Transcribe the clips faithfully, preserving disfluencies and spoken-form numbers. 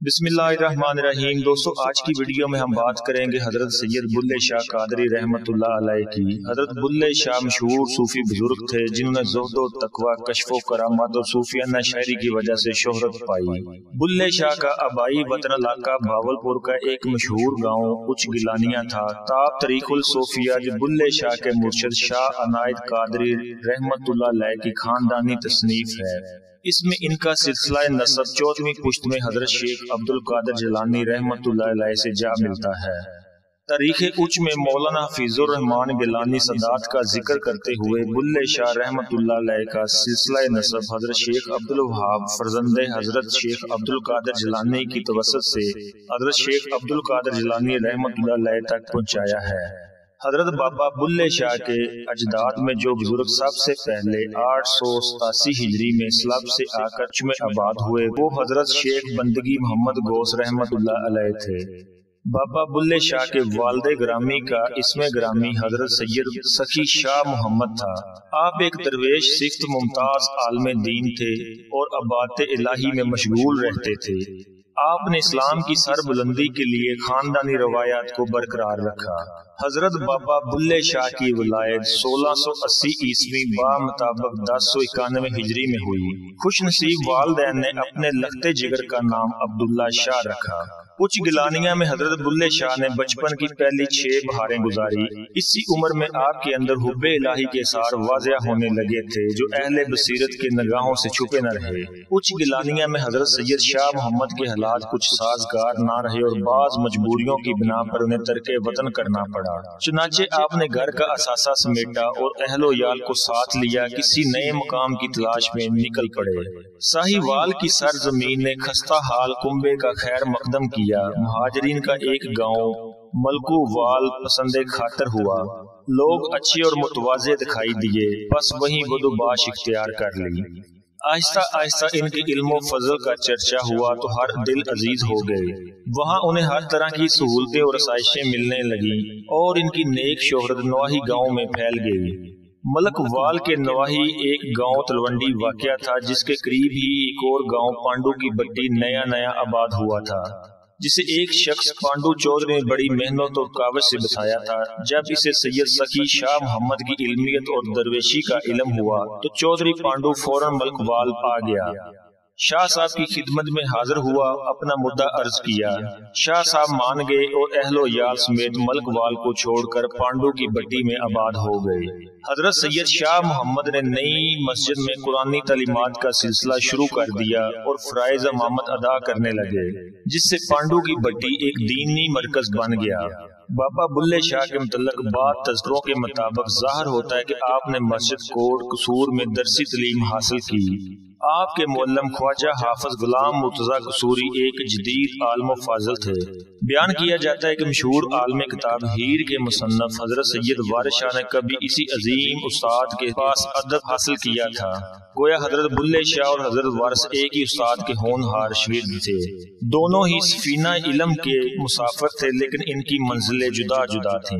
بسم اللہ الرحمن الرحیم۔ دوستو آج کی ویڈیو میں ہم بات کریں گے حضرت سید بلے شاہ قادری رحمت اللہ علیہ کی۔ حضرت بلے شاہ مشہور صوفی بزرگ تھے جنہوں نے زہد و تقوی، کشف و کرامات اور صوفیانہ شاعری کی وجہ سے شہرت پائی۔ بلے شاہ کا آبائی وطن علاقہ بھاولپور کا ایک مشہور گاؤں اچ گلانیاں تھا۔ تاب طریق الصوفیہ جو بلے شاہ کے مرشد شاہ عنایت قادری رحمت اللہ علیہ کی خاندانی تصنیف ہے۔ اس میں ان کا سلسلہ نسب چودہویں پشت میں حضرت شیخ عبد القادر جیلانی رحمت اللہ علیہ سے جا ملتا ہے۔ تاریخ اچ میں مولانا حفیظ الرحمان گیلانی سادات کا ذکر کرتے ہوئے بلے شاہ رحمت اللہ علیہ کا سلسلہ نسب حضرت شیخ عبد الوہاب فرزند حضرت شیخ عبد القادر جیلانی کی توسط سے حضرت شیخ عبد القادر جیلانی رحمت اللہ علیہ تک پہنچایا ہے۔ حضرت بابا بلے شاہ کے اجداد میں جو بزرگ سب سے پہلے آٹھ سو ستاسی ہجری میں اسلام سے آ کر اچ میں آباد ہوئے وہ حضرت شیخ بندگی محمد غوث رحمت اللہ علیہ تھے۔ بابا بلے شاہ کے والد گرامی کا اسم گرامی حضرت سید سخی شاہ محمد تھا۔ آپ ایک درویش صفت ممتاز عالم دین تھے اور عبادت الہی میں مشغول رہتے تھے۔ آپ نے اسلام کی سر بلندی کے لیے خاندانی روایات کو برقرار رکھا۔ حضرت بابا بلے شاہ کی ولادت سولہ سو اسی عیسوی با مطابق دس سو اکانوے ہجری میں ہوئی۔ خوش نصیب والدین نے اپنے لخت جگر کا نام عبداللہ شاہ رکھا۔ اچ گلانیہ میں حضرت بلے شاہ نے بچپن کی پہلی چھ بہاریں گزاری۔ اسی عمر میں آپ کے اندر حب الہی کے اثار واضح ہونے لگے تھے جو اہل بصیرت کے نگاہوں سے چھپے نہ رہے۔ اچ گلانیہ میں حضرت سید شاہ محمد کے حالات کچھ سازگار نہ رہے اور بعض مجبوریوں کی بنا پر انہیں ترک وطن کرنا پڑا۔ چنانچہ آپ نے گھر کا اثاثہ سمیٹا اور اہل و عیال کو ساتھ لیا کسی نئے مقام کی تلاش میں نکل پڑے۔ ساہیوال کی سرزمین نے خستہ حال کنبے کا خیر مقدم کیا۔ مہاجرین کا ایک گاؤں ملکو وال پسند خاطر ہوا۔ لوگ اچھے اور متواضع دکھائی دیے، بس وہیں بدوباش اختیار کر لی۔ آہستہ آہستہ ان کے علم و فضل کا چرچا ہوا تو ہر دل عزیز ہو گئے۔ وہاں انہیں ہر طرح کی سہولتیں اور آسائشیں ملنے لگیں اور ان کی نیک شہرت نواحی گاؤں میں پھیل گئی۔ ملک وال کے نواحی ایک گاؤں تلونڈی واقع تھا جس کے قریب ہی ایک اور گاؤں پانڈو کی بٹی نیا نیا آباد ہوا تھا جسے ایک شخص پانڈو چودھری نے بڑی محنت اور کاوش سے بسایا تھا۔ جب اسے سید سخی شاہ محمد کی علمیت اور درویشی کا علم ہوا تو چودھری پانڈو فوراً ملک وال آ گیا۔ شاہ صاحب کی خدمت میں حاضر ہوا، اپنا مدعا عرض کیا۔ شاہ صاحب مان گئے اور اہل و عیال سمیت ملک وال کو چھوڑ کر پانڈو کی بٹی میں آباد ہو گئے۔ حضرت سید شاہ محمد نے نئی مسجد میں قرآنی تعلیمات کا سلسلہ شروع کر دیا اور فرائض امامت ادا کرنے لگے جس سے پانڈو کی بٹی ایک دینی مرکز بن گیا۔ بابا بلے شاہ کے متعلق بعض تذکروں کے مطابق ظاہر ہوتا ہے کہ آپ نے مسجد کوٹ قصور میں درسی تعلیم حاصل کی۔ آپ کے معلم خواجہ حافظ غلام مرتضیٰ قصوری ایک جدید عالم و فاضل تھے۔ بیان کیا جاتا ہے کہ مشہور عالم کتاب ہیر کے مصنف حضرت سید وارث شاہ نے کبھی اسی عظیم استاد کے پاس ادب حاصل کیا تھا۔ گویا حضرت بلے شاہ اور حضرت وارث ایک ہی استاد کے ہونہار شاگرد تھے۔ دونوں ہی سفینہ علم کے مسافر تھے لیکن ان کی منزلیں جدا جدا تھیں۔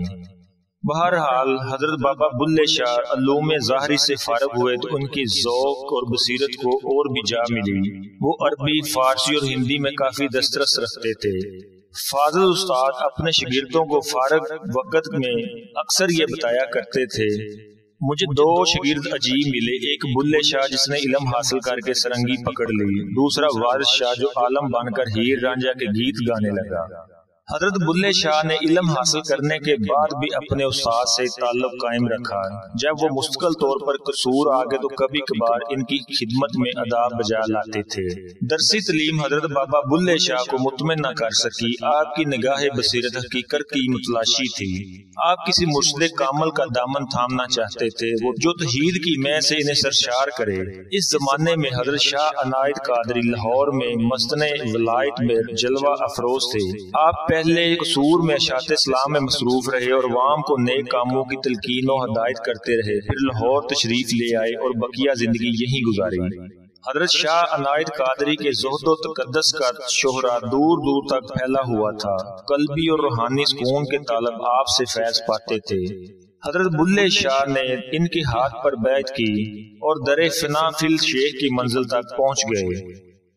بہرحال حضرت بابا بلے شاہ علوم ظاہری سے فارغ ہوئے تو ان کی ذوق اور بصیرت کو اور بھی جا ملی۔ وہ عربی، فارسی اور ہندی میں کافی دسترس رکھتے تھے۔ فاضل استاد اپنے شاگردوں کو فارغ وقت میں اکثر یہ بتایا کرتے تھے، مجھے دو شاگرد عجیب ملے، ایک بلے شاہ جس نے علم حاصل کر کے سرنگی پکڑ لی، دوسرا وارث شاہ جو عالم بن کر ہیر رانجھا کے گیت گانے لگا۔ حضرت بلے شاہ نے علم حاصل کرنے کے بعد بھی اپنے استاد سے تعلق قائم رکھا۔ جب وہ مستقل طور پر قصور آگے تو کبھی کبھار ان کی خدمت میں ادا بجا لاتے تھے۔ درسی تعلیم حضرت بابا بلے شاہ کو مطمئن نہ کر سکی۔ آپ کی نگاہ بصیرت حقیقت کی متلاشی تھی۔ آپ کسی مرشد کامل کا دامن تھامنا چاہتے تھے وہ جو توحید کی مے سے انہیں سرشار کرے۔ اس زمانے میں حضرت شاہ عنایت قادری لاہور میں مستنِ ولایت میں جلوہ افروز تھے۔ آپ پہلے قصور میں اشاعت اسلام میں مصروف رہے اور عوام کو نیک کاموں کی تلقین و ہدایت کرتے رہے، پھر لاہور تشریف لے آئے اور بقیہ زندگی یہیں گزاری۔ حضرت شاہ عنایت قادری کے زہد و تقدس کا شہرہ دور دور تک پھیلا ہوا تھا۔ قلبی اور روحانی سکون کے طالب آپ سے فیض پاتے تھے۔ حضرت بلے شاہ نے ان کے ہاتھ پر بیعت کی اور در فنا فل شیخ کی منزل تک پہنچ گئے۔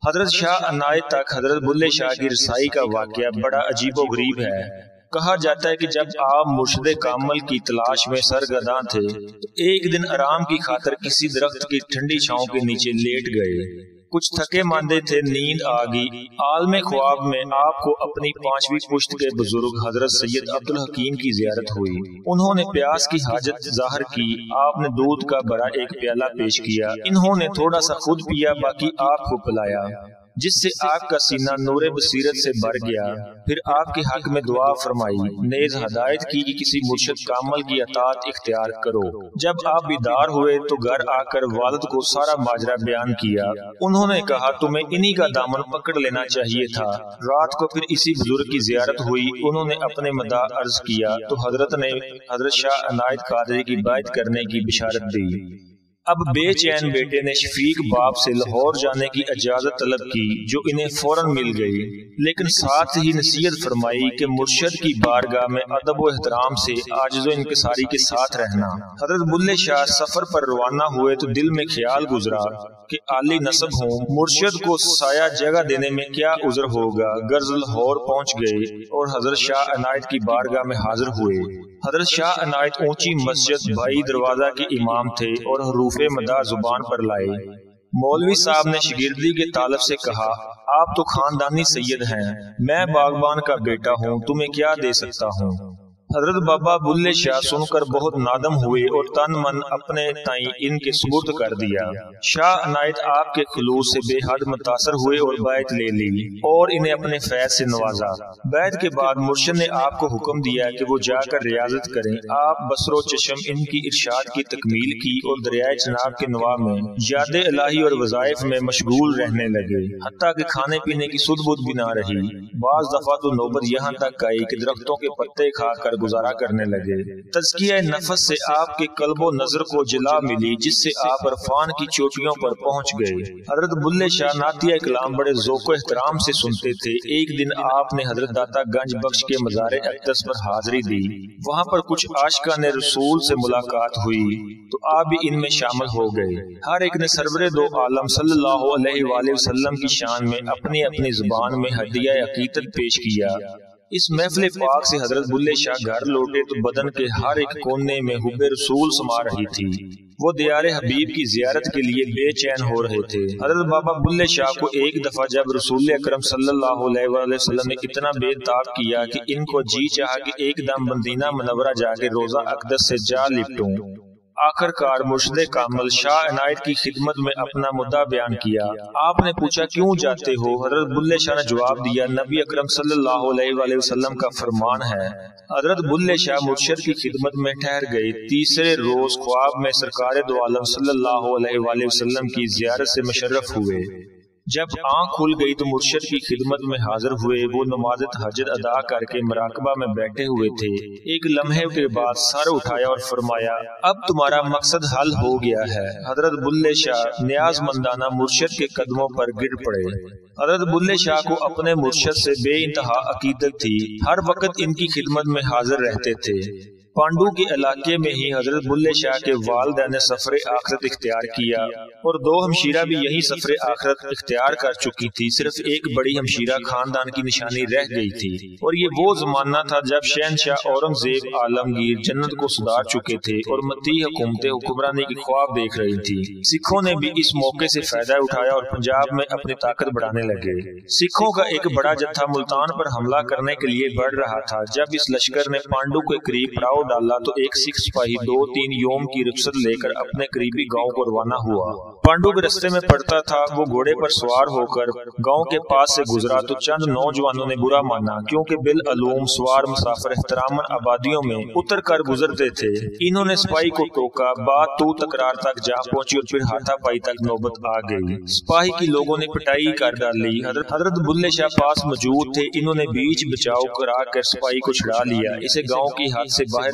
حضرت شاہ عنایت تک حضرت بلے شاہ کی رسائی کا واقعہ بڑا عجیب و غریب ہے۔ کہا جاتا ہے کہ جب آپ مرشد کامل کی تلاش میں سرگرداں تھے تو ایک دن آرام کی خاطر کسی درخت کی ٹھنڈی چھاؤں کے نیچے لیٹ گئے۔ کچھ تھکے ماندے تھے، نیند آ گئی۔ عالم خواب میں آپ کو اپنی پانچویں پشت کے بزرگ حضرت سید عبدالحکیم کی زیارت ہوئی۔ انہوں نے پیاس کی حاجت ظاہر کی۔ آپ نے دودھ کا بڑا ایک پیالہ پیش کیا۔ انہوں نے تھوڑا سا خود پیا، باقی آپ کو پلایا، جس سے آپ کا سینہ نور بصیرت سے بھر گیا۔ پھر آپ کے حق میں دعا فرمائی، نیز ہدایت کی کہ کسی مرشد کامل کی اطاعت اختیار کرو۔ جب آپ بیدار ہوئے تو گھر آ کر والد کو سارا ماجرا بیان کیا۔ انہوں نے کہا تمہیں انہی کا دامن پکڑ لینا چاہیے تھا۔ رات کو پھر اسی بزرگ کی زیارت ہوئی۔ انہوں نے اپنے مداح عرض کیا تو حضرت نے حضرت شاہ عنایت قادری کی بیعت کرنے کی بشارت دی۔ اب بے چین بیٹے نے شفیق باپ سے لاہور جانے کی اجازت طلب کی، جو انہیں فوراً مل گئی، لیکن ساتھ ہی نصیحت فرمائی کہ مرشد کی بارگاہ میں ادب و احترام سے عاجز و انکساری کے ساتھ رہنا۔ حضرت بلے شاہ سفر پر روانہ ہوئے تو دل میں خیال گزرا کہ عالی نسب ہوں، مرشد کو سایہ جگہ دینے میں کیا عذر ہوگا۔ غرض لاہور پہنچ گئے اور حضرت شاہ عنایت کی بارگاہ میں حاضر ہوئے۔ حضرت شاہ عنایت اونچی مسجد بھائی دروازہ کے امام تھے اور حروف مداح زبان پر لائے۔ مولوی صاحب نے شاگردی کے طالب سے کہا، آپ تو خاندانی سید ہیں، میں باغبان کا بیٹا ہوں، تمہیں کیا دے سکتا ہوں؟ حضرت بابا بلے شاہ سن کر بہت نادم ہوئے اور تن من اپنے تائیں ان کے سپرد کر دیا۔ شاہ عنایت آپ کے خلوص سے بے حد متاثر ہوئے اور بیعت لے لی اور انہیں اپنے فیض سے نوازا۔ بیعت کے بعد مرشد نے آپ کو حکم دیا کہ وہ جا کر ریاضت کریں۔ آپ بصر و چشم ان کی ارشاد کی تکمیل کی اور دریائے چناب کے نواح میں یاد الہی اور وظائف میں مشغول رہنے لگے، حتیٰ کہ کھانے پینے کی سدھ بدھ بھی نہ رہی۔ بعض دفعہ تو نوبت یہاں تک آئی کہ درختوں کے پتے کھا کر گزارا کرنے لگے۔ تزکیہ نفس سے آپ کے قلب و نظر کو جلا ملی، جس سے آپ عرفان کی چوٹیوں پر پہنچ گئے۔ حضرت بلے شاہ نعتیہ کلام بڑے ذوق و احترام سے سنتے تھے۔ ایک دن آپ نے حضرت داتا گنج بخش کے مزار اقدس پر حاضری دی۔ وہاں پر کچھ عاشقان رسول سے ملاقات ہوئی تو آپ بھی ان میں شامل ہو گئے۔ ہر ایک نے سرور دو عالم صلی اللہ علیہ وآلہ وسلم کی شان میں اپنی اپنی زبان میں ہدیہ عقیدت پیش کیا۔ اس محفل پاک سے حضرت بلے شاہ گھر لوٹے تو بدن کے ہر ایک کونے میں حب رسول سما رہی تھی۔ وہ دیار حبیب کی زیارت کے لیے بے چین ہو رہے تھے۔ حضرت بابا بلے شاہ کو ایک دفعہ جب رسول اکرم صلی اللہ علیہ وآلہ وسلم نے اتنا بے تاب کیا کہ ان کو جی چاہا کہ ایک دم مدینہ منورہ جا کے روزہ اقدس سے جا لپٹوں۔ آخر کار مرشد کامل شاہ عنایت کی خدمت میں اپنا مدعا بیان کیا۔ آپ نے پوچھا کیوں جاتے ہو؟ حضرت بلے شاہ نے جواب دیا، نبی اکرم صلی اللہ علیہ وآلہ وسلم کا فرمان ہے۔ حضرت بلے شاہ مرشد کی خدمت میں ٹھہر گئے۔ تیسرے روز خواب میں سرکار دو عالم صلی اللہ علیہ وآلہ وسلم کی زیارت سے مشرف ہوئے۔ جب آنکھ کھل گئی تو مرشد کی خدمت میں حاضر ہوئے۔ وہ نماز تہجد ادا کر کے مراقبہ میں بیٹھے ہوئے تھے۔ ایک لمحے کے بعد سر اٹھایا اور فرمایا، اب تمہارا مقصد حل ہو گیا ہے۔ حضرت بلے شاہ نیاز مندانہ مرشد کے قدموں پر گر پڑے۔ حضرت بلے شاہ کو اپنے مرشد سے بے انتہا عقیدت تھی، ہر وقت ان کی خدمت میں حاضر رہتے تھے۔ پانڈو کے علاقے میں ہی حضرت بلے شاہ کے والدین نے سفر آخرت اختیار کیا اور دو ہمشیرہ بھی یہی سفر آخرت اختیار کر چکی تھی۔ صرف ایک بڑی ہمشیرہ خاندان کی نشانی رہ گئی تھی اور یہ وہ زمانہ تھا جب شہنشاہ اورنگزیب عالمگیر جنت کو سدھار چکے تھے اور متی حکومتیں حکمرانی کی خواب دیکھ رہی تھی۔ سکھوں نے بھی اس موقع سے فائدہ اٹھایا اور پنجاب میں اپنی طاقت بڑھانے لگے۔ سکھوں کا ایک بڑا جتھا ملتان پر حملہ کرنے کے لیے بڑھ رہا تھا۔ جب اس لشکر نے پانڈو کے قریب پڑاؤ ڈالا تو ایک سکھ سپاہی دو تین یوم کی رخصت لے کر اپنے قریبی گاؤں کو روانہ ہوا۔ پانڈو کے رستے میں پڑتا تھا۔ وہ گھوڑے پر سوار ہو کر گاؤں کے پاس سے گزرا تو چند نوجوانوں نے برا مانا، کیونکہ بالعلوم سوار مسافر احتراماً آبادیوں میں اتر کر گزرتے تھے۔ انہوں نے سپاہی کو ٹوکا، بات تو تکرار تک جا پہنچی اور پھر ہاتھا پائی تک نوبت آ گئی۔ سپاہی کی لوگوں نے پٹائی کر ڈالی۔ حضرت حضرت بلے شاہ پاس موجود تھے۔ انہوں نے بیچ بچاؤ کرا کر سپاہی کو چھڑا لیا، اسے گاؤں کی حد سے باہر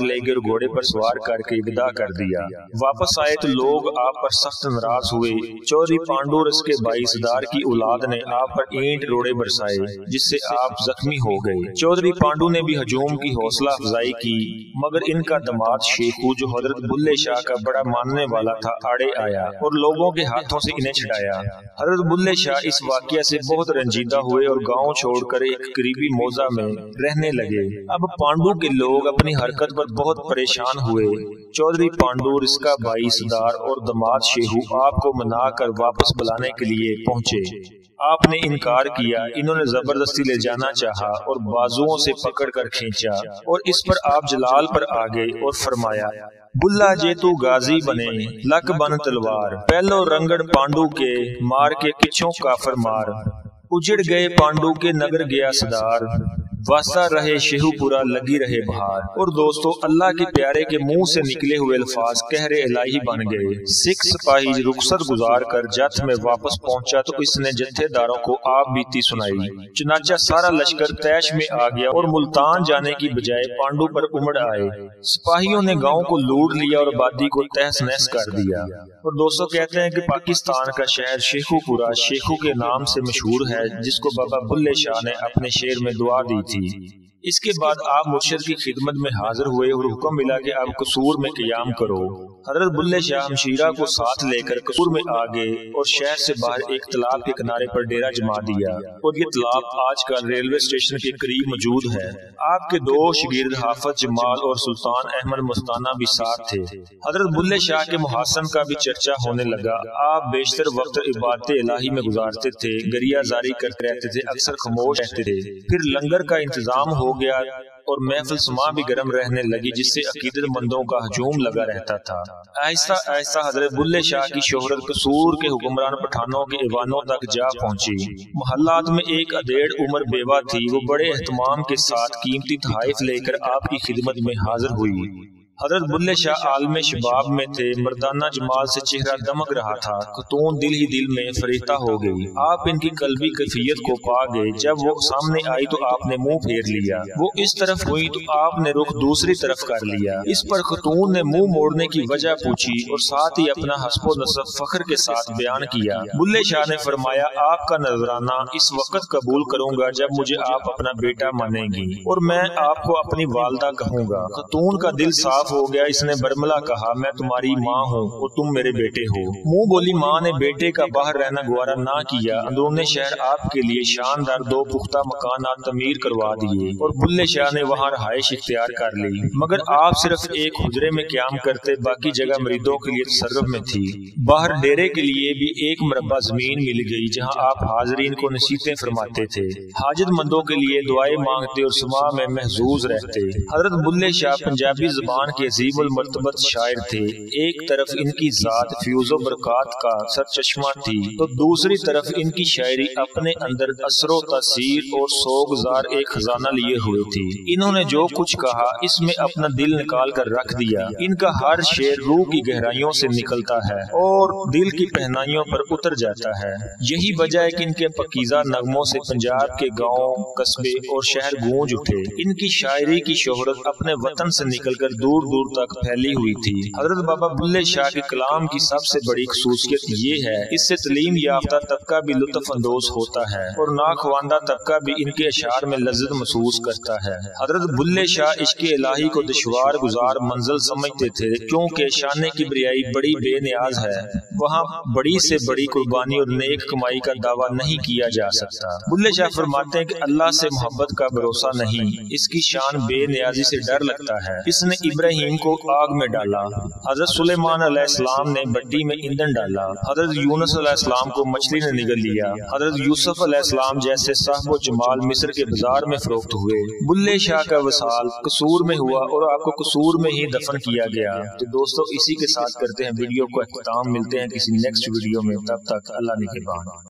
ले गए और घोड़े पर सवार करके विदा कर दिया। वापस आए तो लोग आप पर सख्त नाराज हुए। चौधरी पांडु और इसके भाई सरदार की औलाद ने आप पर ईंट रोड़े बरसाए, जिससे आप जख्मी हो गए। चौधरी पांडु ने भी हजूम की हौसला अफजाई की, मगर इनका दामाद शेखू जो हजरत बुल्ले शाह का बड़ा मानने वाला था आड़े आया और लोगों के हाथों से इन्हें छुड़ाया। हजरत बुल्ले शाह इस वाकया से बहुत रंजीदा हुए और गांव छोड़कर एक करीबी मौजा में रहने लगे। अब पांडु के लोग अपनी हरकत पर बहुत परेशान हुए। चौधरी पांडु, इसका भाई सरदार और दामाद शेहू आपको मनाकर वापस बुलाने के लिए पहुंचे। आपने इनकार किया। इन्होंने जबरदस्ती ले जाना चाहा और बाजुओं से पकड़कर खींचा और इस पर आप जलाल पर आ गए और फरमाया, बुल्ला जे तू गाजी बने लक बन तलवार, पहलो रंगड़ पांडु के मार के पिछों काफर मार, उजड़ गए पांडु के नगर गया सदार, वास्ता रहे शेहूपुरा लगी रहे बहार। और दोस्तों, अल्लाह के प्यारे के मुंह से निकले हुए अल्फाज कहरे इलाही बन गए। सिख सिपाही रुखसत गुजार कर जथ में वापस पहुंचा तो इसने जत्थेदारों को आप बीती सुनाई। चुनाचा सारा लश्कर तैश में आ गया और मुल्तान जाने की बजाय पांडु पर उमड़ आए। सिपाहियों ने गांव को लूट लिया और आबादी को तहस नहस कर दिया। और दोस्तों, कहते हैं कि पाकिस्तान का शहर शेखूपुरा शेखू के नाम से मशहूर है, जिसको बाबा बुल्ले शाह ने अपने शेर में दुआ दी थी। इसके बाद आप मुर्शिद की खिदमत में हाजिर हुए और हुक्म मिला कि आप कसूर में क़याम करो। हजरत बुल्ले शाह हमशीरा को साथ लेकर कसूर में आ गए और शहर से बाहर एक तालाब के किनारे पर डेरा जमा दिया। और ये तालाब आजकल रेलवे स्टेशन के करीब मौजूद है। आपके दो शागिर्द हाफिज जमाल और सुल्तान अहमद मस्ताना भी साथ थे। हजरत बुल्ले शाह के मुहासन का भी चर्चा होने लगा। आप बेशतर वक्त इबादत इलाही में गुजारते थे, गरिया जारी करते रहते थे, अक्सर खामोश रहते थे। फिर लंगर का इंतजाम हो गया और महफिल सुमा भी गर्म रहने लगी, जिससे अकीदतमंदों का हजूम लगा रहता था। आहिस्ता आहिस्ता हजरत बुल्ले शाह की शोहरत कसूर के हुक्मरान पठानों के ईवानों तक जा पहुंची। मोहल्लात में एक अधेड़ उम्र बेवा थी। वो बड़े एहतमाम के साथ कीमती तोहफे लेकर आपकी खिदमत में हाजिर हुई। हजरत बुल्ले शाह आलम शबाब में थे। मर्दाना जमाल से चेहरा दमक रहा था। खतून दिल ही दिल में फरीता हो गई। आप इनकी कल्बी कैफियत को पा गए। जब वो सामने आई तो आपने मुंह फेर लिया। वो इस तरफ हुई तो आपने रुख दूसरी तरफ कर लिया। इस पर खतून ने मुंह मोड़ने की वजह पूछी और साथ ही अपना हस्बो नसब फख्र के साथ बयान किया। बुल्ले शाह ने फरमाया, आपका नजराना इस वक्त कबूल करूंगा जब मुझे आप अपना बेटा मानेंगी और मैं आपको अपनी वालदा कहूंगा। खतून का दिल साफ हो गया। इसने बरमला कहा, मैं तुम्हारी माँ हूँ और तुम मेरे बेटे हो। मुंह बोली माँ ने बेटे का बाहर रहना गुवारा ना किया। अंदरूनी शहर आपके लिए शानदार दो पुख्ता मकान तमीर करवा दिए और बुल्ले शाह ने वहाँ रहाइश इख्तियार कर ली। मगर आप सिर्फ एक हुजरे में क्याम करते, बाकी जगह मरीदों के लिए तसर्रुफ में थी। बाहर डेरे के लिए भी एक मरबा जमीन मिल गई, जहाँ आप हाजरीन को नसीहतें फरमाते थे, हाजतमंदों के लिए दुआएं मांगते और सुमा में महजूज रहते। हजरत बुल्ले शाह पंजाबी जुबान के अजीमुल मर्तबत शायर थे। एक तरफ इनकी जात फ्यूजो बरकात का सरचश्मा थी तो दूसरी तरफ इनकी शायरी अपने अंदर असरो तासीर और सोगजार एक खजाना लिए हुए थी। इन्होंने जो कुछ कहा इसमें अपना दिल निकाल कर रख दिया। इनका हर शेर रूह की गहराइयों से निकलता है और दिल की पहनाइयों पर उतर जाता है। यही वजह है कि इनके पकीजा नगमों से पंजाब के गाँव, कस्बे और शहर गूंज उठे। इनकी शायरी की शोहरत अपने वतन से निकलकर दूर दूर तक फैली हुई थी। हजरत बाबा बुल्ले शाह के कलाम की सबसे बड़ी खसूसियत ये है, इससे तलीम याफ्ता तबका भी लुत्फ अंदोज होता है और नाखवांदा तबका भी इनके अशार में लज्जत महसूस करता है। हजरत बुल्ले शाह इश्क़ इलाही को दुश्वार गुजार मंजिल समझते थे, क्योंकि शान किबरियाई बड़ी बेनियाज है। वहाँ बड़ी से बड़ी कुर्बानी और नेक कमाई का दावा नहीं किया जा सकता। बुल्ले शाह फरमाते हैं कि अल्लाह से मोहब्बत का भरोसा नहीं, इसकी शान बेनियाजी से डर लगता है। इसने इब्राहिम को आग में डाला, हजरत सुलेमान अलैहिस्सलाम ने भट्टी में ईंधन डाला, हजरत यूनुस अलैहिस्सलाम को मछली ने निगल लिया, हजरत यूसुफ अलैहिस्सलाम जैसे साहबो जमाल मिस्र के बाजार में फरोख्त हुए। बुल्ले शाह का वसाल कसूर में हुआ और आपको कसूर में ही दफन किया गया। तो दोस्तों, इसी के साथ करते हैं वीडियो को इख्तिताम। मिलते हैं किसी नेक्स्ट वीडियो में, तब तक अल्लाह निगहबान।